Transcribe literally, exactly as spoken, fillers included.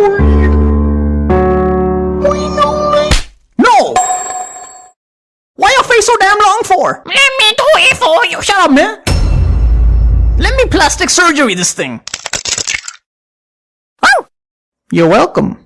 No! Why your face so damn long for? Let me do it for you. Shut up, man! Let me plastic surgery this thing. Oh! You're welcome.